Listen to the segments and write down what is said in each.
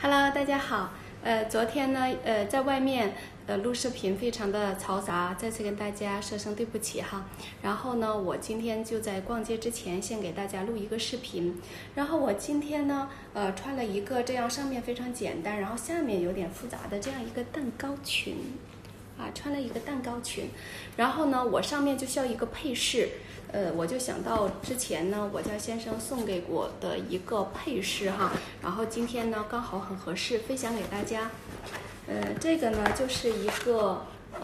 Hello，大家好。昨天呢，在外面录视频非常的嘈杂，再次跟大家说声对不起哈。然后呢，我今天就在逛街之前先给大家录一个视频。然后我今天呢，穿了一个这样上面非常简单，然后下面有点复杂的这样一个蛋糕裙。穿了一个蛋糕裙，然后呢，我上面就需要一个配饰，我就想到之前呢，我家先生送给我的一个配饰哈，然后今天呢刚好很合适，分享给大家。这个呢就是一个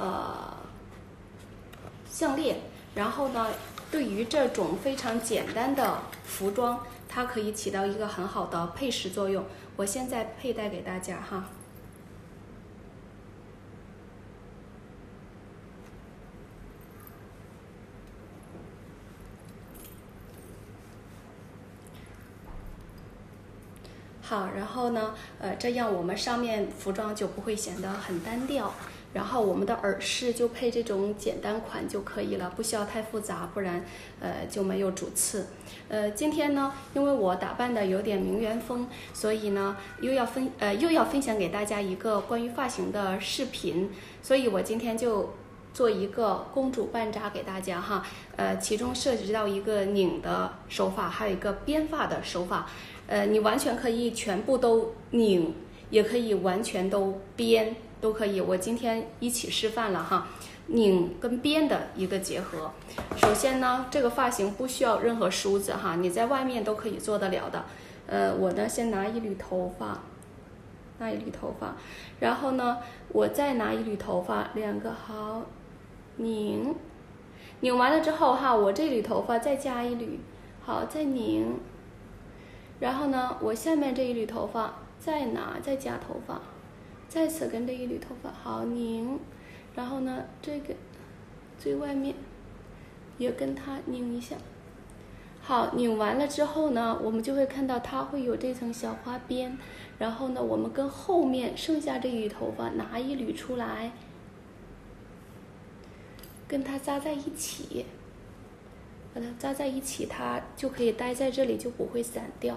项链，然后呢，对于这种非常简单的服装，它可以起到一个很好的配饰作用。我现在佩戴给大家哈。好，然后呢，这样我们上面服装就不会显得很单调，然后我们的耳饰就配这种简单款就可以了，不需要太复杂，不然就没有主次。今天呢，因为我打扮的有点名媛风，所以呢又要分享给大家一个关于发型的视频，所以我今天就做一个公主半扎给大家哈，其中涉及到一个拧的手法，还有一个编发的手法。你完全可以全部都拧，也可以完全都编，都可以。我今天一起示范了哈，拧跟编的一个结合。首先呢，这个发型不需要任何梳子哈，你在外面都可以做得了的。我呢先拿一缕头发，然后呢，我再拿一缕头发，两个好，拧完了之后哈，我这缕头发再加一缕，好，再拧。然后呢，我下面这一缕头发再加头发，再次跟这一缕头发好拧，然后呢，这个最外面也跟它拧一下。好，拧完了之后呢，我们就会看到它会有这层小花边，然后呢，我们跟后面剩下这一缕头发拿一缕出来，跟它扎在一起。把它扎在一起，它就可以待在这里，就不会散掉。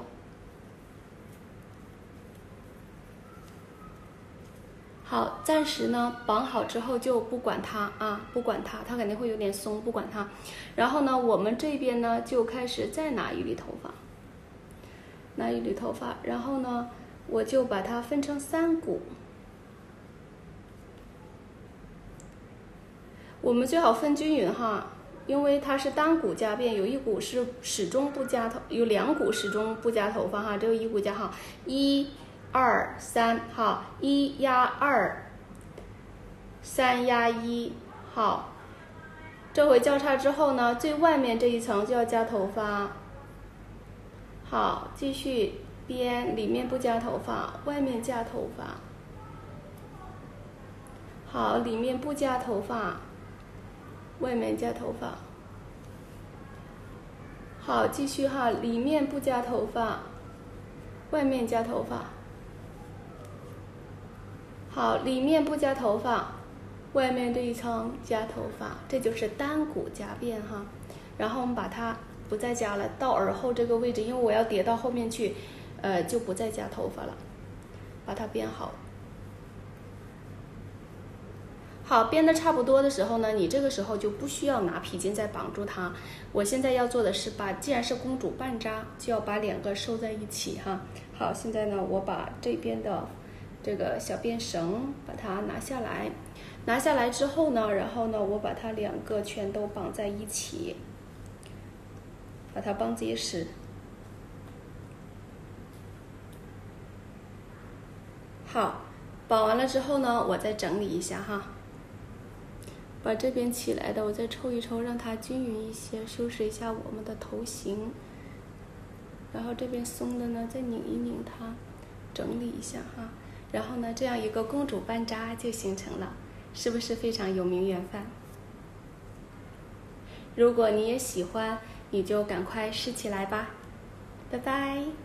好，暂时呢绑好之后就不管它不管它，它肯定会有点松，不管它。然后呢，我们这边呢就开始再拿一缕头发，然后呢，我就把它分成3股。我们最好分均匀哈。因为它是单股加辫，有一股是始终不加头，有2股始终不加头发哈，只有1股加哈，1、2、3哈，1压2，3压1，好，这回交叉之后呢，最外面这一层就要加头发，好，继续编，里面不加头发，外面加头发，好，里面不加头发。外面加头发，好，继续哈，里面不加头发，外面加头发，好，里面不加头发，外面这一层加头发，这就是单股加辫哈。然后我们把它不再加了，到耳后这个位置，因为我要叠到后面去，就不再加头发了，把它编好。好，编的差不多的时候呢，你这个时候就不需要拿皮筋再绑住它。我现在要做的是既然是公主半扎，就要把2个收在一起哈。好，现在呢，我把这边的这个小辫绳把它拿下来之后呢，然后呢，我把它2个全都绑在一起，把它绑结实。好，绑完了之后呢，我再整理一下哈。把这边起来的我再抽一抽，让它均匀一些，收拾一下我们的头型。然后这边松的呢，再拧一拧它，整理一下哈。然后呢，这样一个公主半扎就形成了，是不是非常有名媛范？如果你也喜欢，你就赶快试起来吧。拜拜。